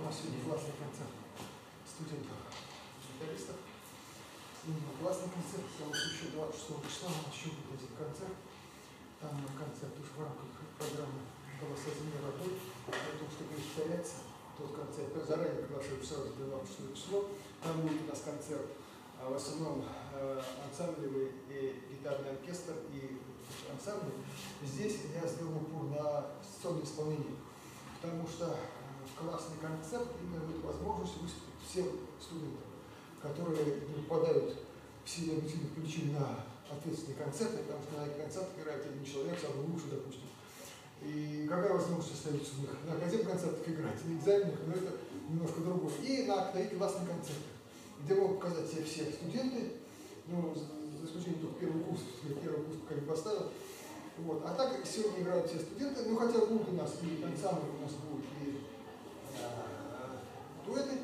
нас сегодня классный концерт студентов-гитаристов. Классный концерт, потому что еще 26 числа у нас еще будет один концерт. Там концерт уже в рамках программы «Голоса земли родной». Поэтому, чтобы не повторяться, тот концерт заранее приглашаю сразу 26 число. Там будет у нас концерт в основном ансамблевый и гитарный оркестр и ансамбль. Здесь я сделал упор на сольное исполнение, потому что классный концерт именно дает возможность выступить всем студентам, которые не попадают в силу объективных причин на ответственные концерты, потому что на этих концертах играет один человек, самый лучший, допустим. И какая возможность остается у них на академных концертах играть, на экзаменах, но это немножко другое. И на классные концерты, где могут показать себя все студенты, ну, за исключением только первый курс пока не поставил. Вот. А так сегодня играют все студенты, ну хотя будут у нас и ансамбль, у нас будут и дуэты,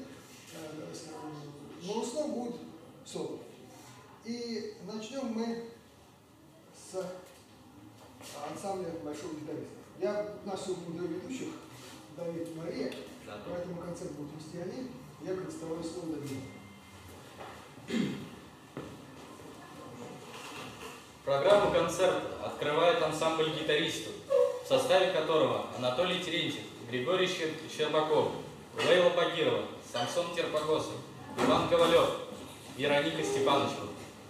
но в основном будет соло. И начнем мы с ансамбля большого гитариста. У нас сегодня двое ведущих, Давид и Мария, поэтому концерт будут вести они. Я представляю слово Давида. Программу концерта открывает ансамбль гитаристов, в составе которого Анатолий Терентьев, Григорий Щербаков, Лейла Багирова, Самсон Терпогосов, Иван Ковалев, Вероника Степанычева.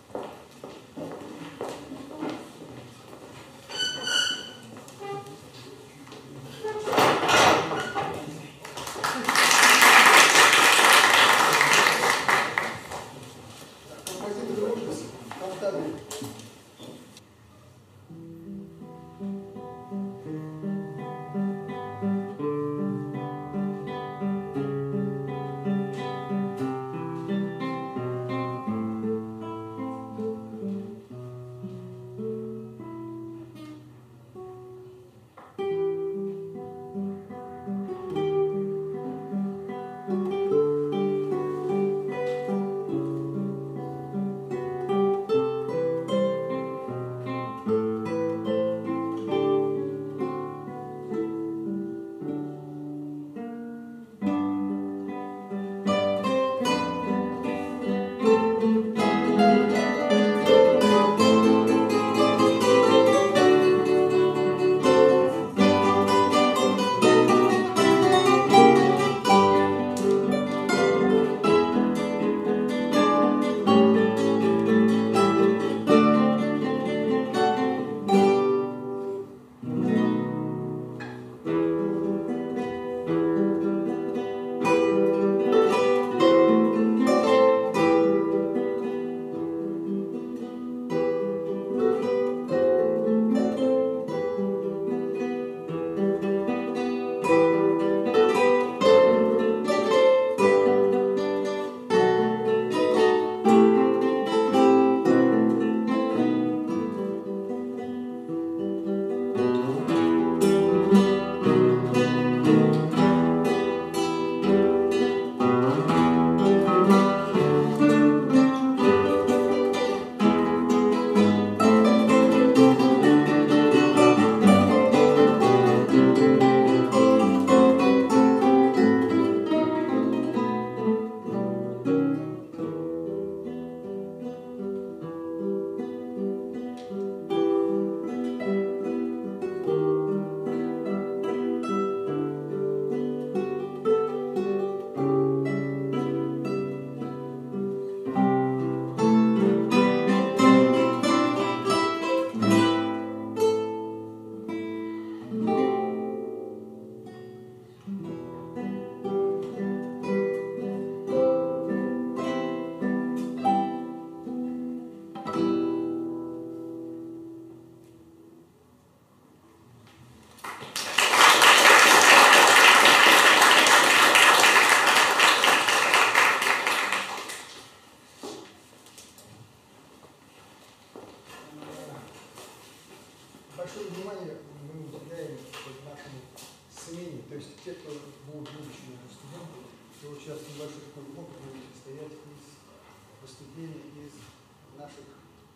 Большое внимание мы уделяем нашему смене, то есть те, кто будут будущими студентами, то вот сейчас небольшой такой блок будет состоять из выступлений из наших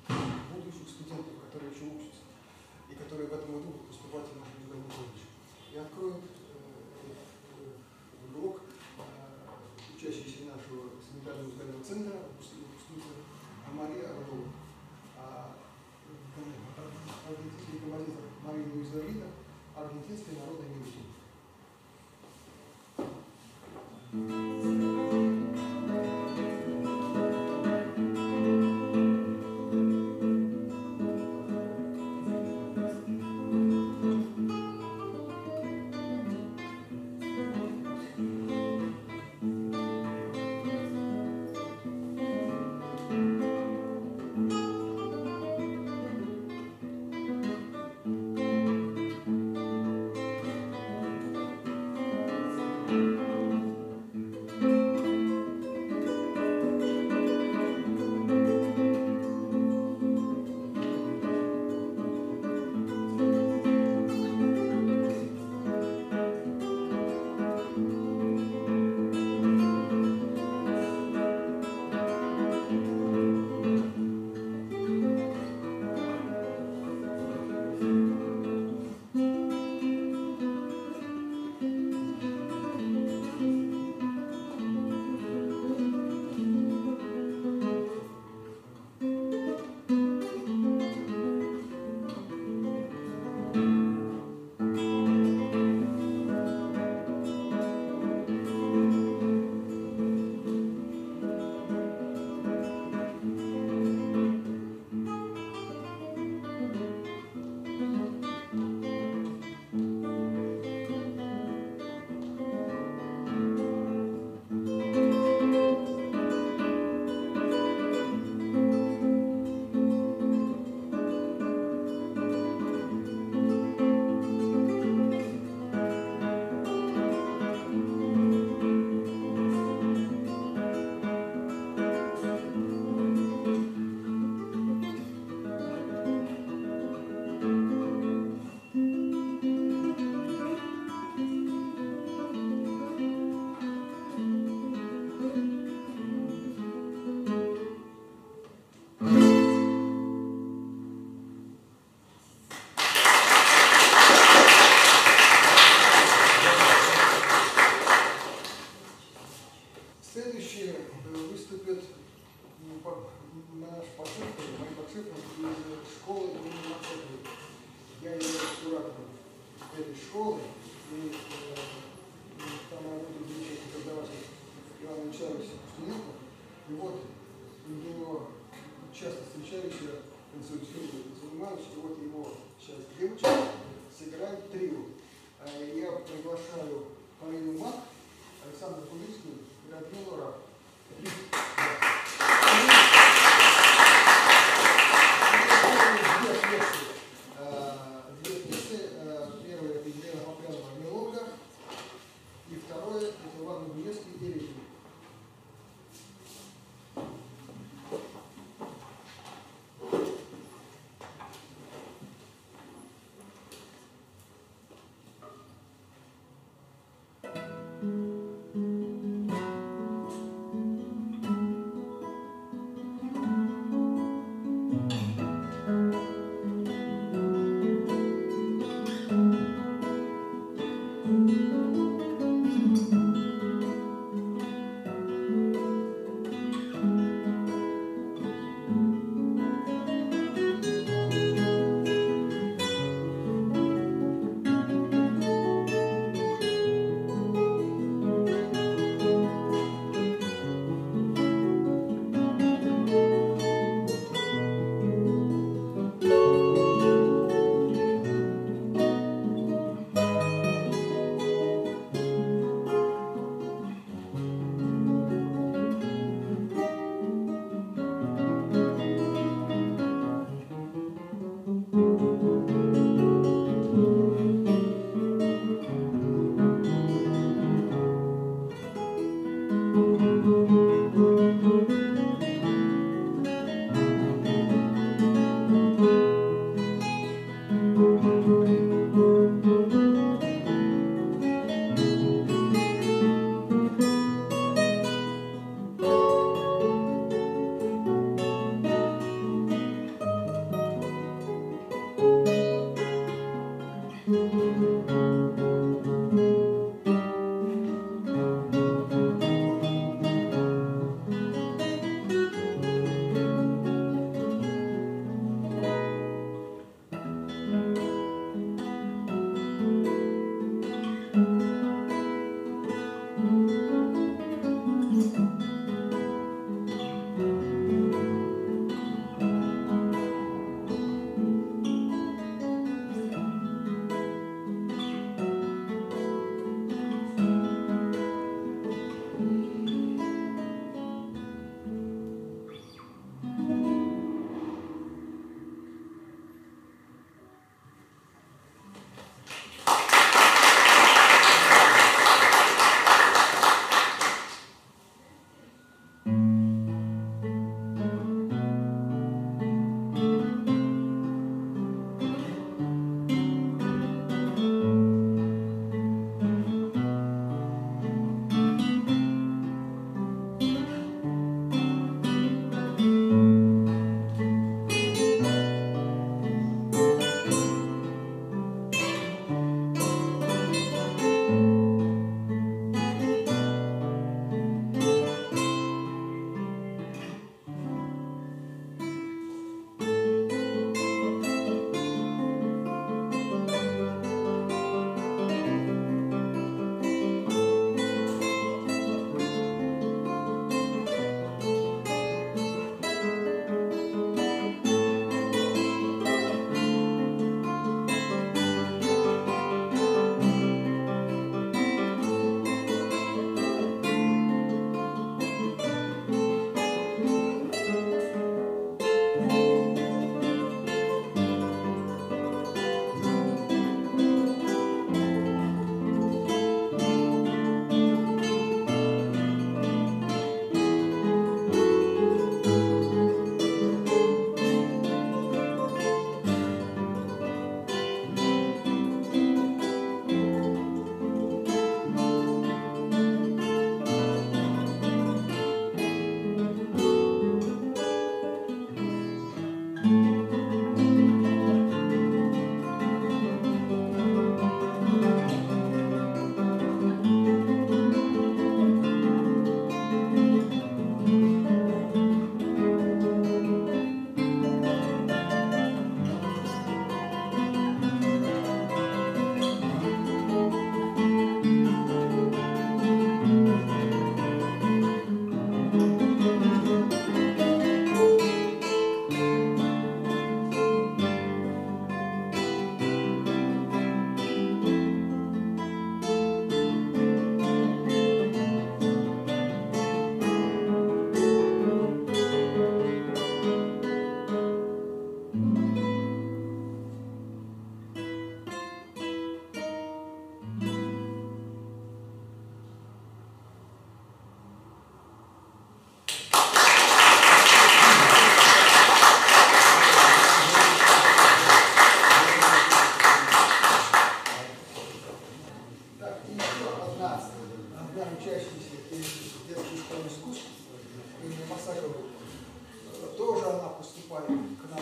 будущих студентов, которые еще учатся и которые в этом году будут поступать в наш музыкальный колледж. И откроет блок Марину Изолита, аргентинской народной мелодии. Следующие выступят наш подшефный, мои подшефные из школы имени Мацековой. Я являюсь куратором этой школы, и там работает замечательный преподаватель Иван Вячеславович Студенко. И вот у него часто встречающая консультирует Иванович, и вот его сейчас девочка сыграет трио. Я приглашаю Марину Мак, Александру Кулицкую и Радмилу Раб. Две пьесы. Первое это Елена Попленова «Мелодка», и второе это Иван Губневский и «Ритм».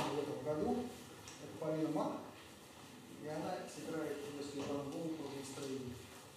в этом году. Это Полина Мак. И она сыграет, если вам будет по настроению.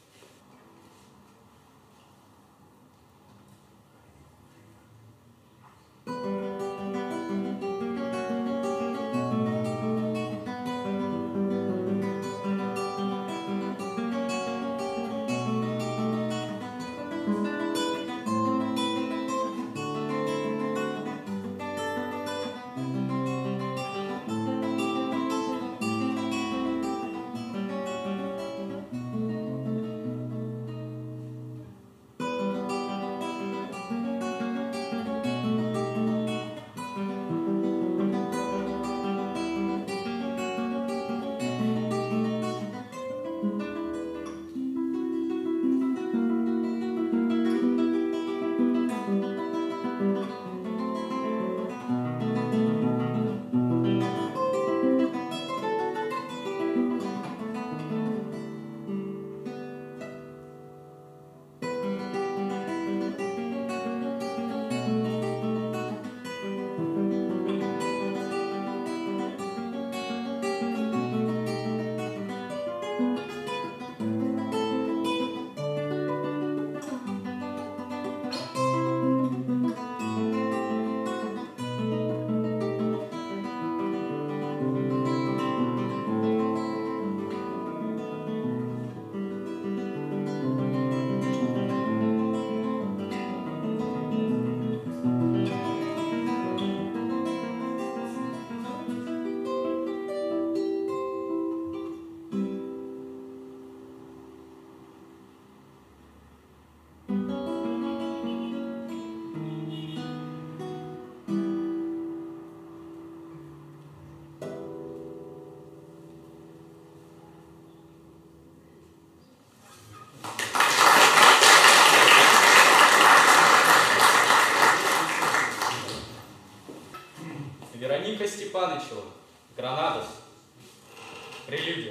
Вероника Степанычева, Гранадос, прелюдия.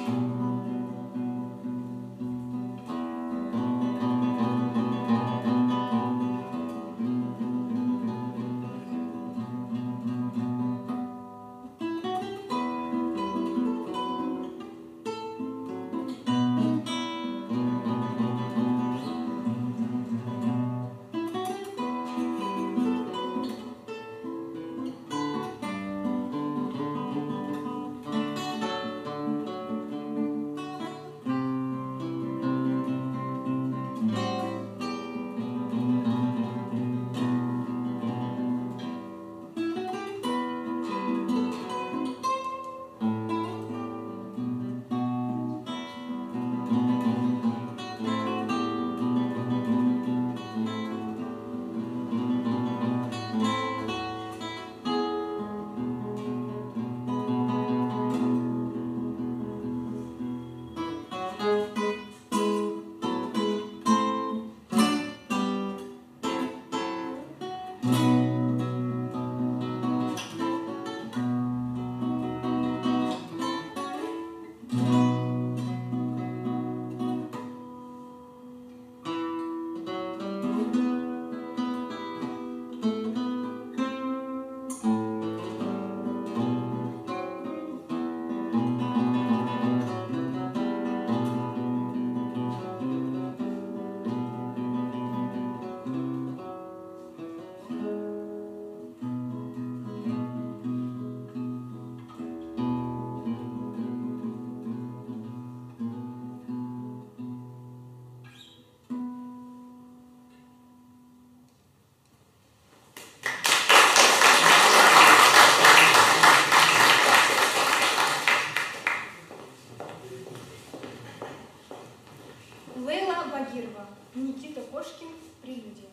Никита Кошкин, прелюдия.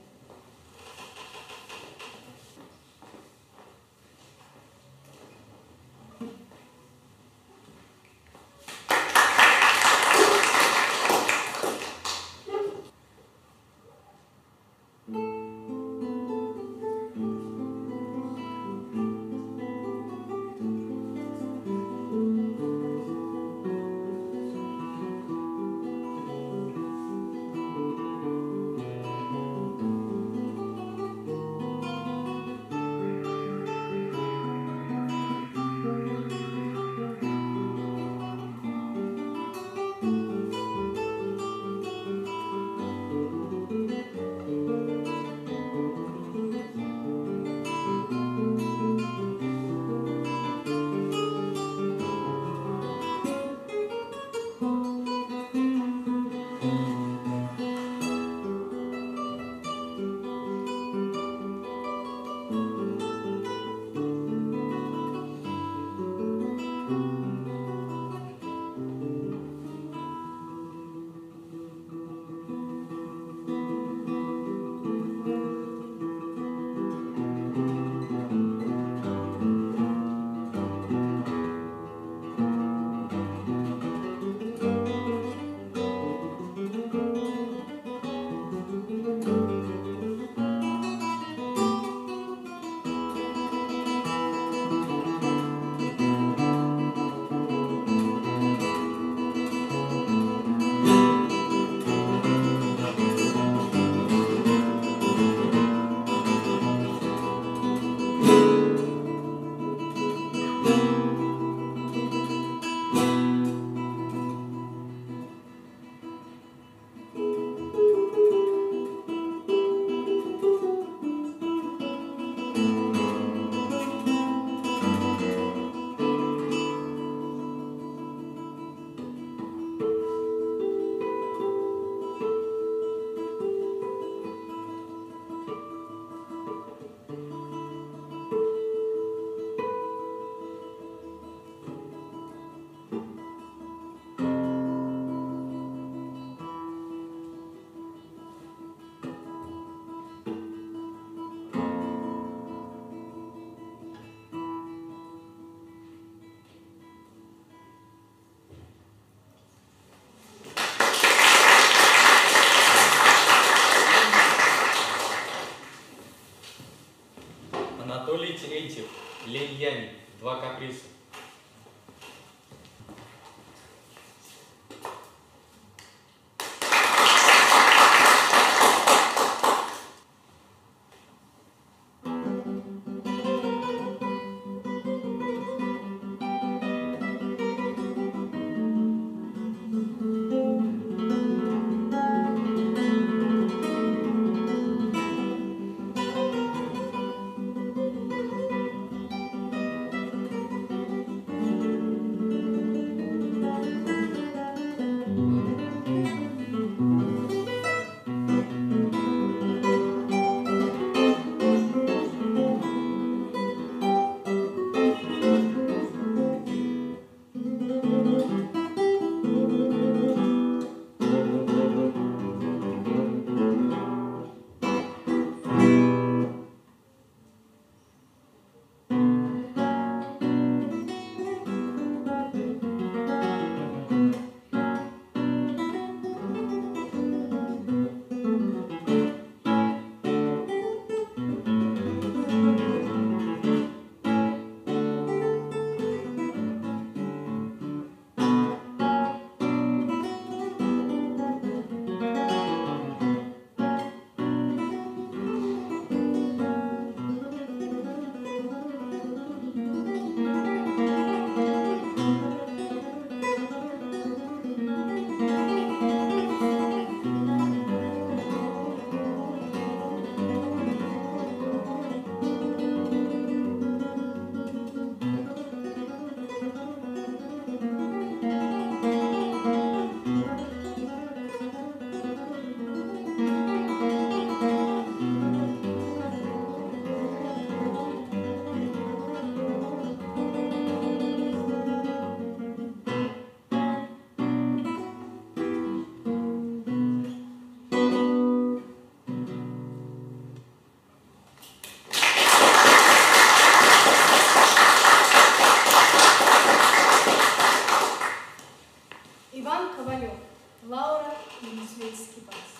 Иван Ковалев, Лаура, венесуэльский бас.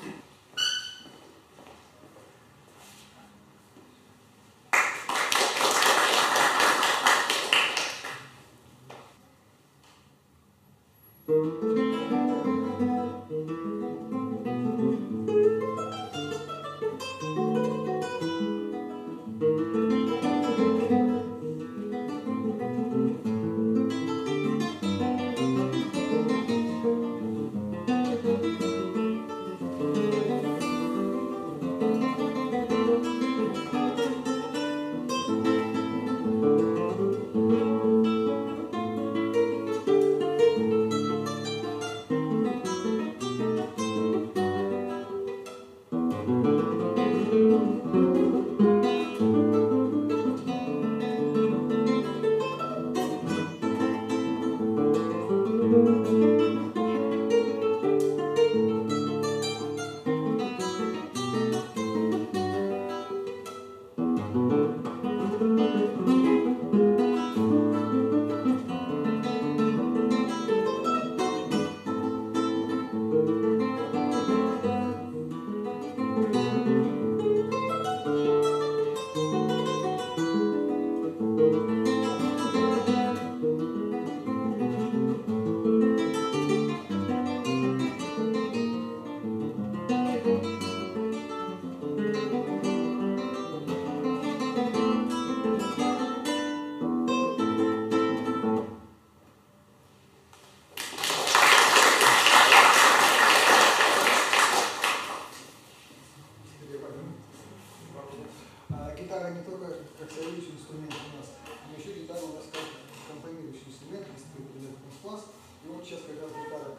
Гитара не только как солирующий инструмент у нас, но еще гитара у нас как аккомпанирующий инструмент, если вы придете в класс. И вот сейчас как раз гитара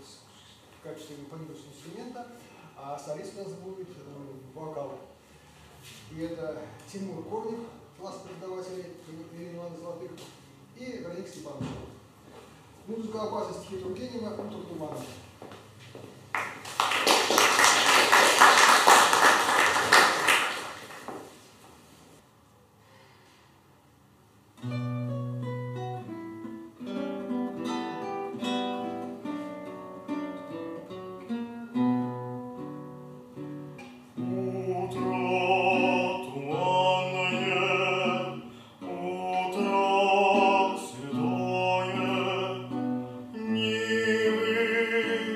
в качестве аккомпанирующего инструмента, а солист у нас будет вокал. И это Тимур Корнев, класс преподавателей Ирины Ивановны Золотых, и Вероник Степанович. Музыка базы стихи Тургенева, Уток Тумана. Седое, Нивы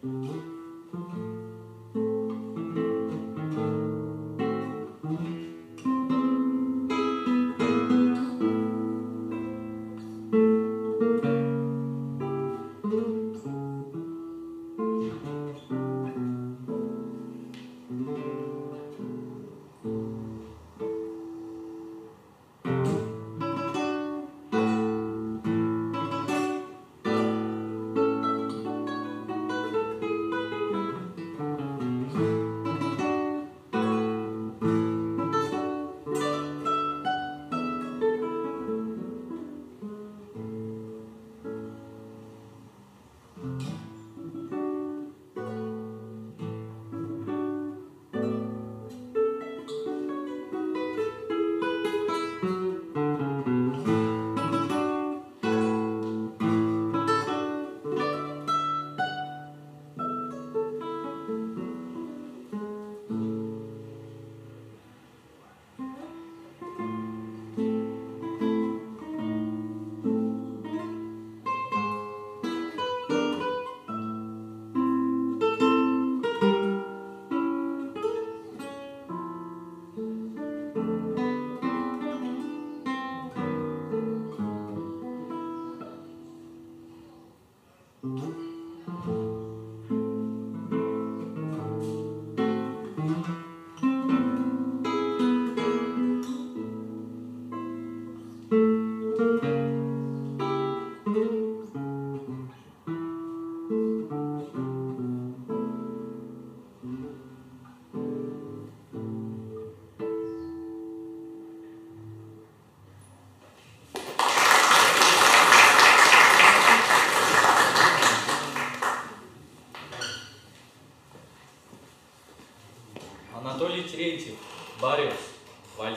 Анатолий Терентьев, Бариус, вальс.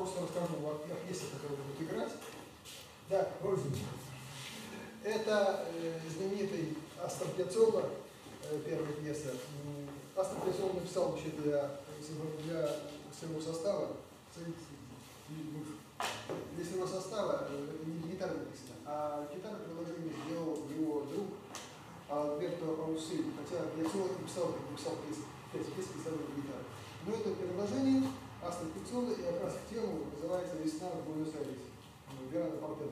просто расскажу о пьесе, которую будут играть. Да, это знаменитый Астор Пьяццола, первая пьеса. Астор Пьяццола написал вообще для своего состава, для своего состава, это не гитара написано, а гитара приложение сделал его друг Альберто Аусель, хотя Пьяццола написал пять пьес, писал гитару. Но это приложение Астор Пьяццола, и как раз в тему называется «Весна в Буэнос-Айресе». Верана Портера.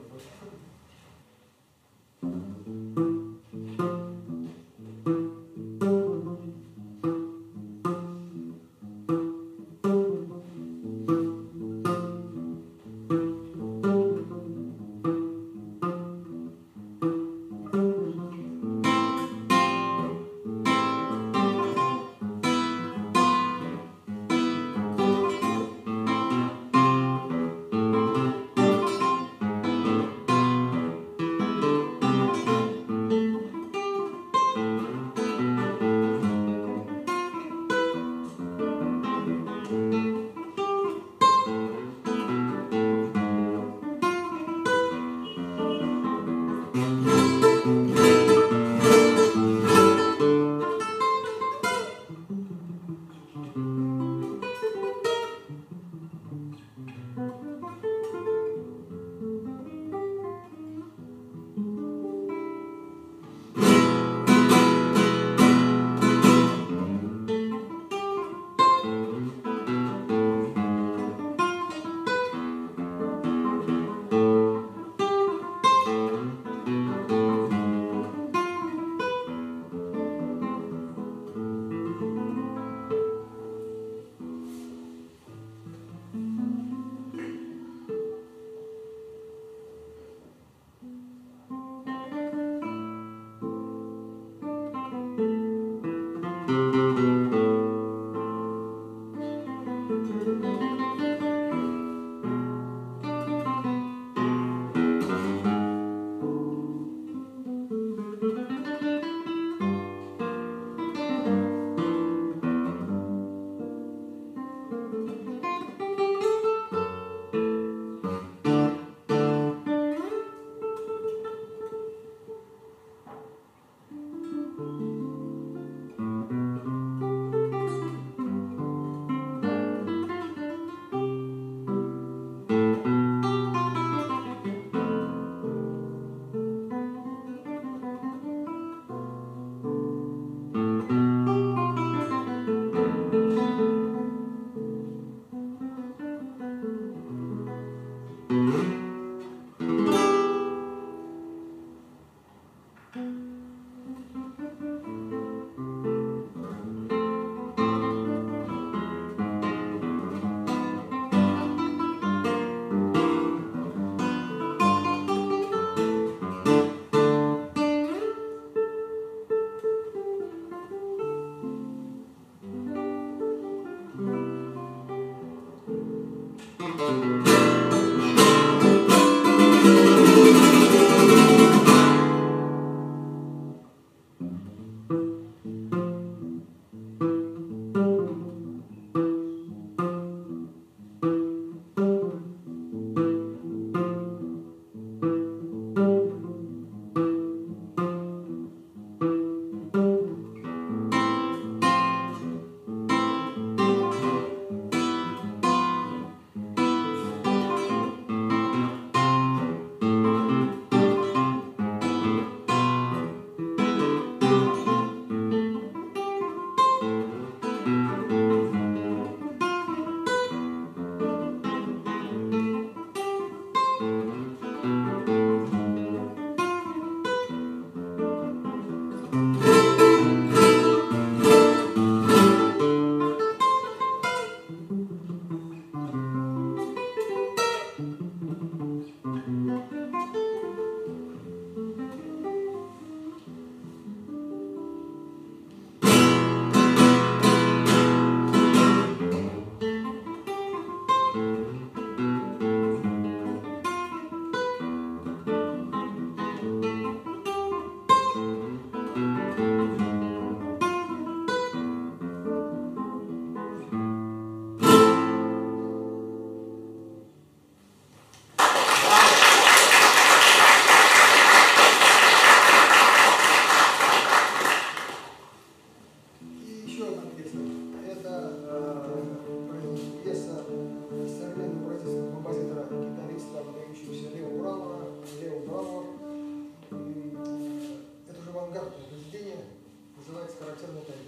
характерный танец.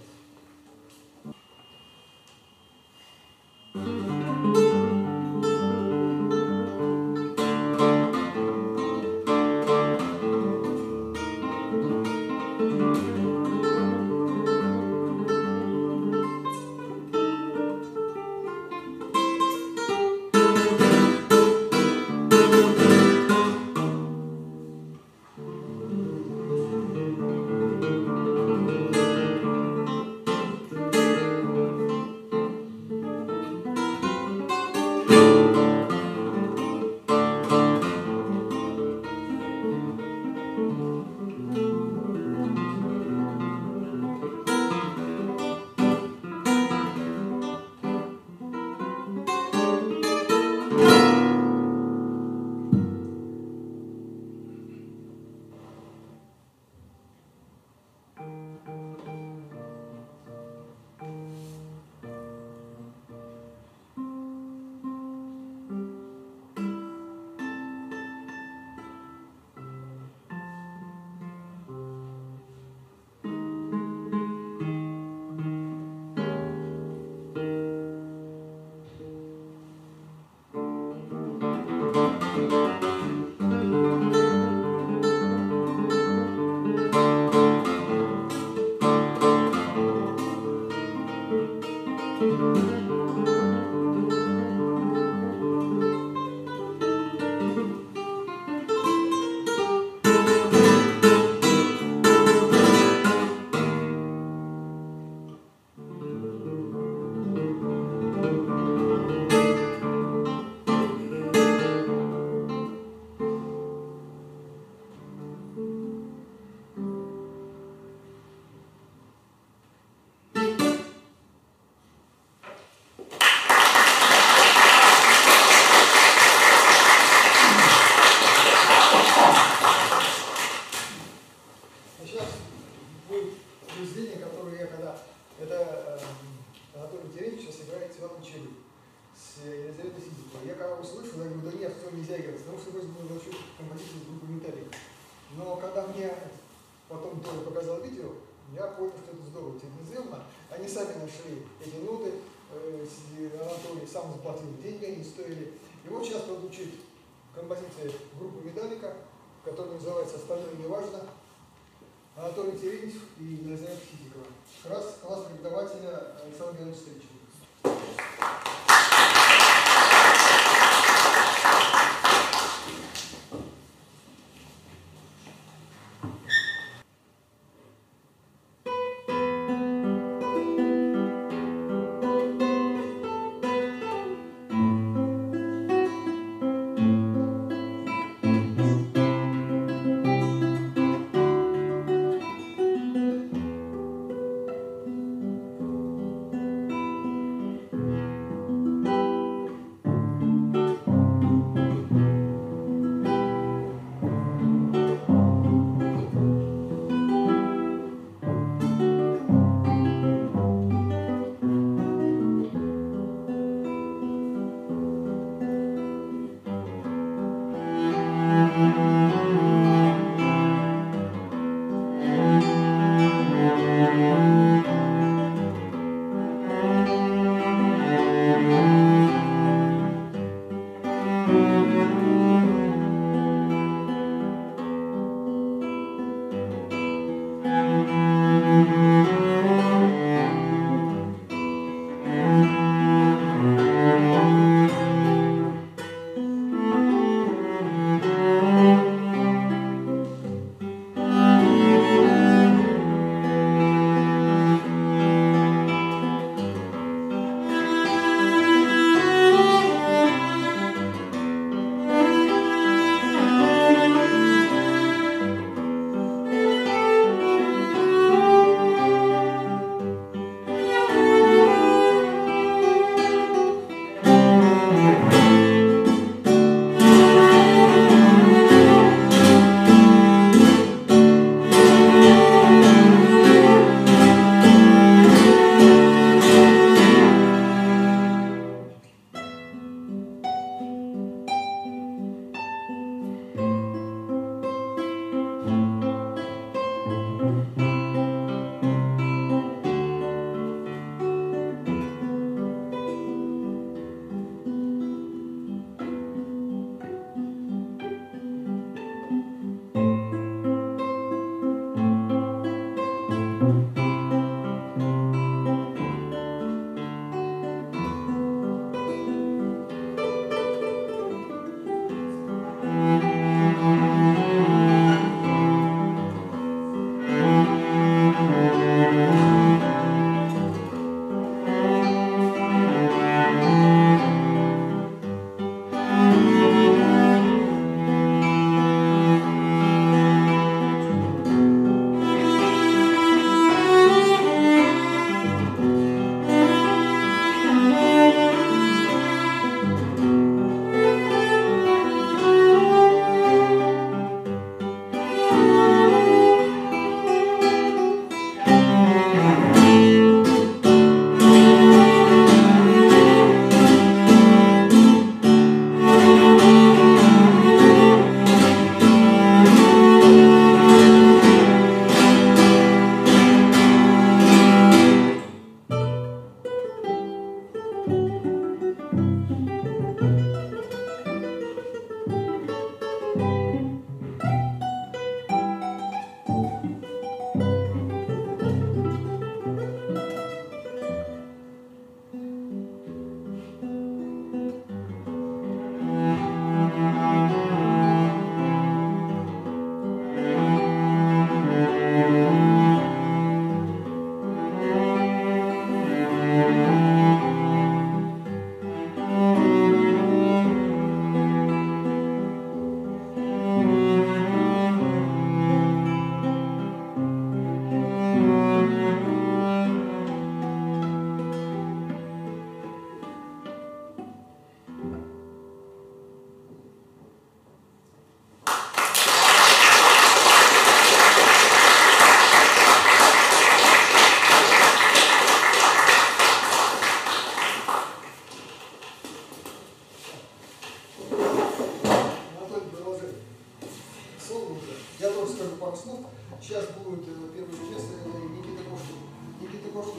Сейчас будет произведение, которое я когда... Это Анатолий Терентьевич сейчас играет с Иваном Чили, с Елизаветой Сидиковой. Я когда услышал, я говорю, да нет, все нельзя играть, потому что это был вообще композитор с группы Металлика. Но когда мне потом Толя показал видео, я понял, что это здорово, телевизионно. Они сами нашли эти ноты, Анатолий сам заплатил деньги, они стоили. И вот сейчас прозвучит композиция группы Металлика, которая называется «Остальное не важно». Анатолий Терентьев и Елизавета Сидикова. Класс преподавателя Александра Ивановича Стричева.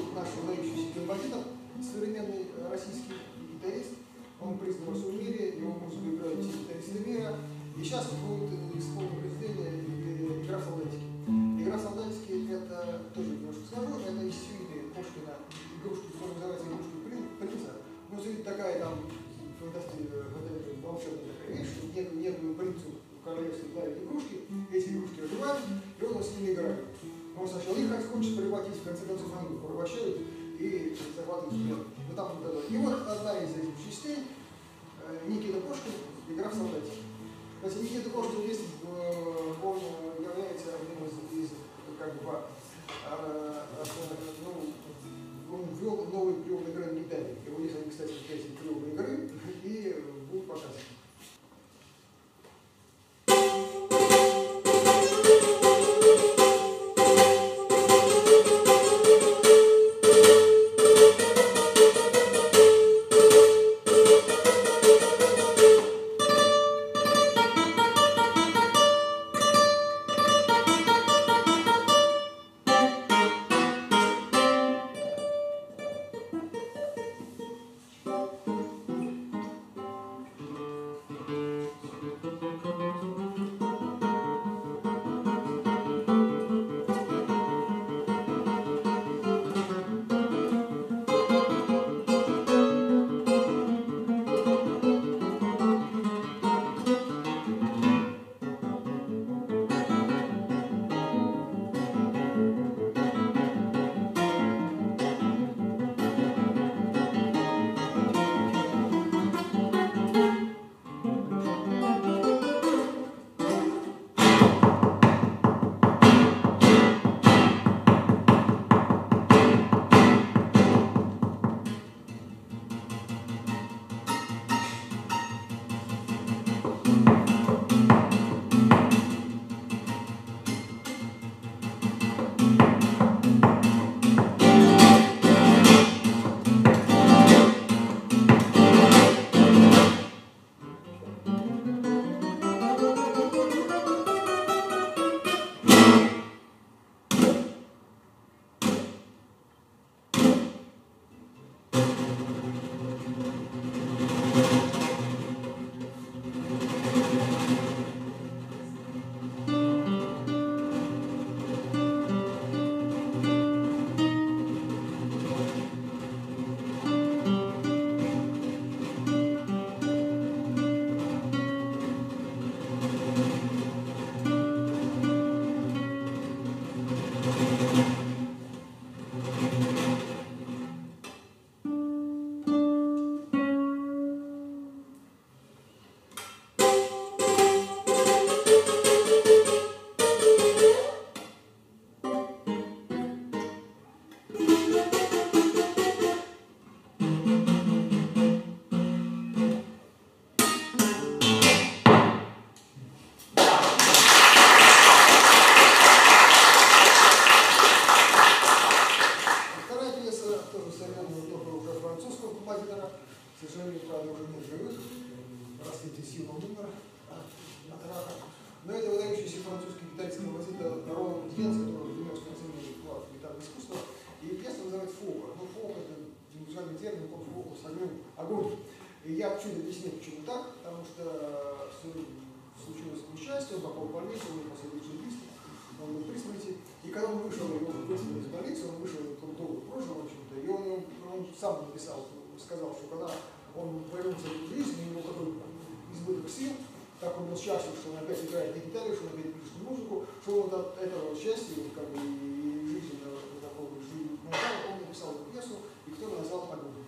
наш выдающийся композитор, современный российский гитарист. Он признан во всем мире, его музыку играют все гитаристы мира. И сейчас будет исполнено произведение «Игра в солдатики». «Игра в солдатики» это, тоже немножко скажу, это из сюиты Пушкина, игрушка, которая называется «Игрушка принца». Ну, сюита такая там, волшебная такая вещь, что некую принцу королевства дарят игрушки, эти игрушки развивают, и он с ними играет. Он сначала их хочет превратить, в конце концов они его порабощают и захватывают в плен. Ну, там вот это. И вот одна из этих частей, Никита Пушкин, «Игра в солдатики». Кстати, Никита Пушкин есть, он является одним из как бы, он ввел новый прием игры на гитаре. Его есть, кстати, эти приемы игры, и будут показаны. Сказал, что когда он повернулся в жизнь, у него такой избыток сил, так он был счастлив, что он опять играет на гитаре, что он опять пишет музыку, что он от этого счастья, как бы, и жизненного такого жизненного, он написал эту пьесу, и кто-то назвал «Погоду».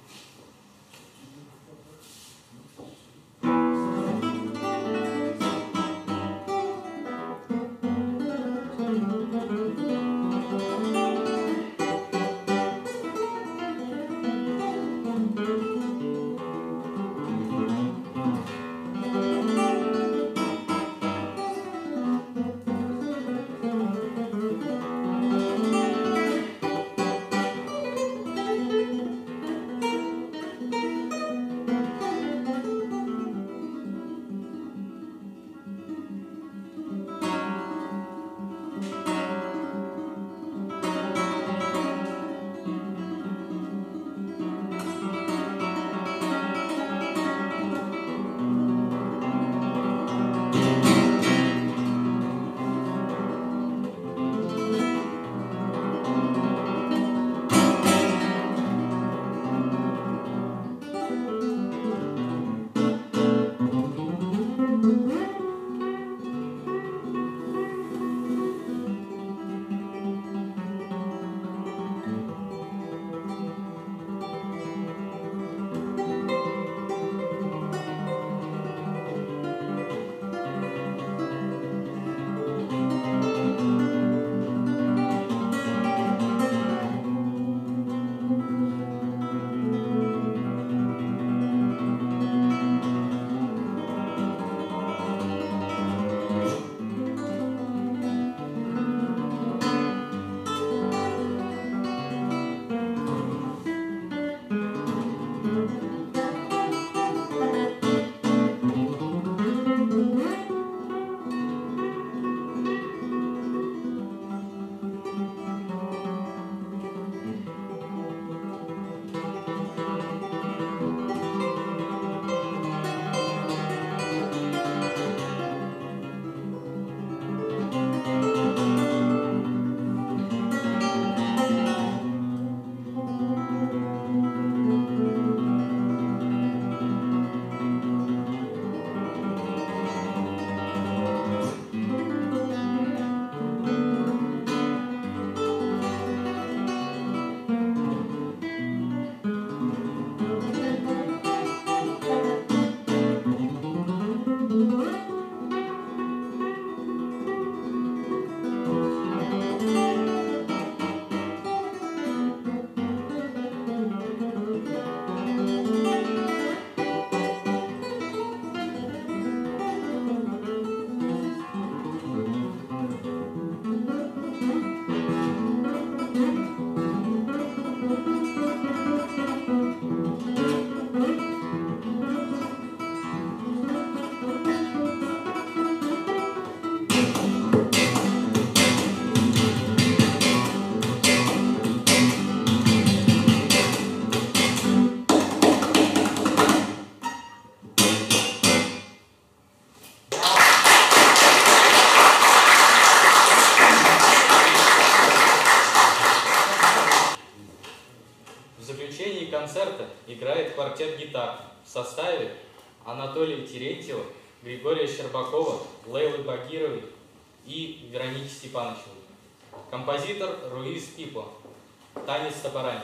заключении концерта играет квартет гитар в составе Анатолия Терентьева, Григория Щербакова, Лейлы Багировой и Вероники Степановичевой. Композитор Руис Пипо. Танец с топорами.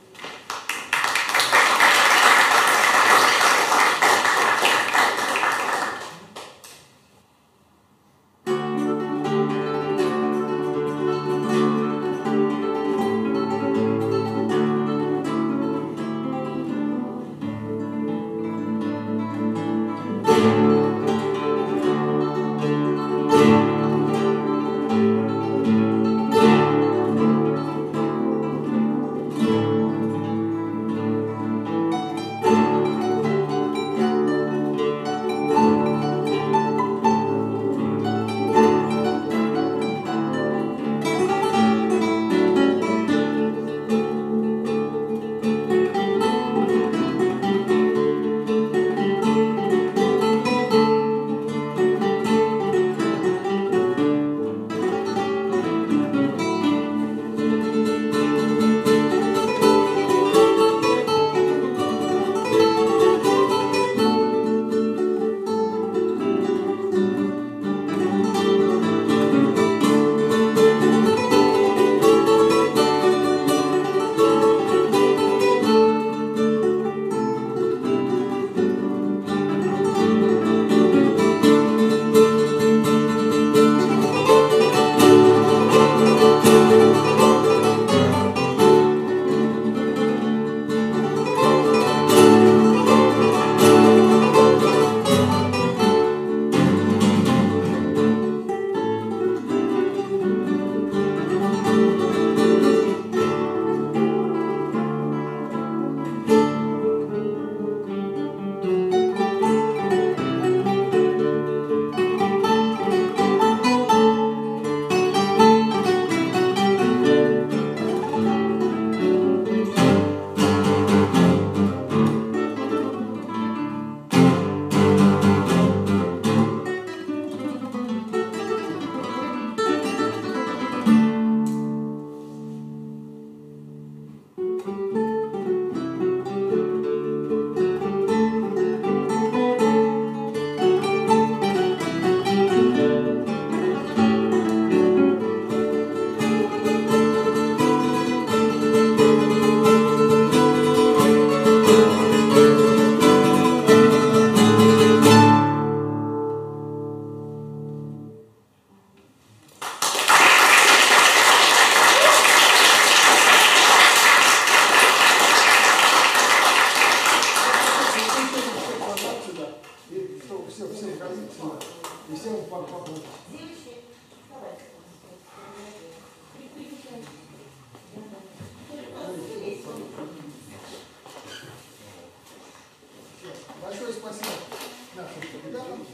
Большое спасибо нашим кандидатам.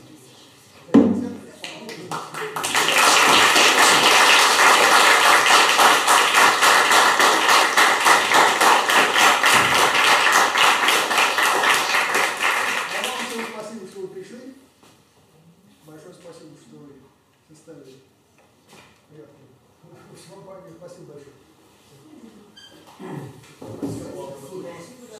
Спасибо, что вы пришли. Большое спасибо, что вы составили приятную. Спасибо большое.